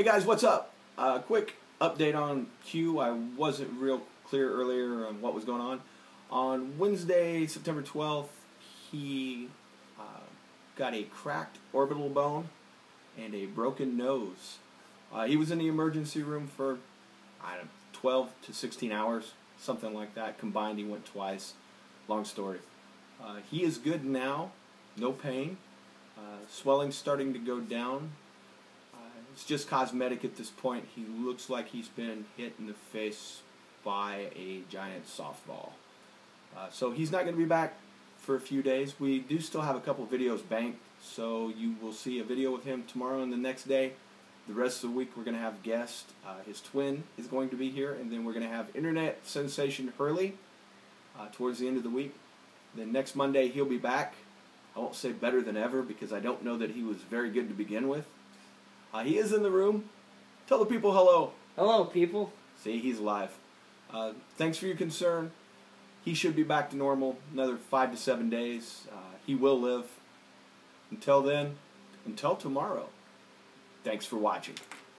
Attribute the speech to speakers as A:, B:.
A: Hey guys, what's up? Quick update on Q. I wasn't real clear earlier on what was going on. On Wednesday, September 12th, he got a cracked orbital bone and a broken nose. He was in the emergency room for, 12 to 16 hours, something like that. Combined, he went twice. Long story. He is good now, no pain. Swelling's starting to go down. It's just cosmetic at this point. He looks like he's been hit in the face by a giant softball. So he's not going to be back for a few days. We do still have a couple videos banked, so you will see a video with him tomorrow and the next day. The rest of the week we're going to have guests. His twin is going to be here, and then we're going to have internet sensation Hurley towards the end of the week. Then next Monday he'll be back. I won't say better than ever because I don't know that he was very good to begin with. He is in the room. Tell the people hello.
B: Hello, people.
A: See, he's alive. Thanks for your concern. He should be back to normal another 5 to 7 days. He will live. Until then, until tomorrow, thanks for watching.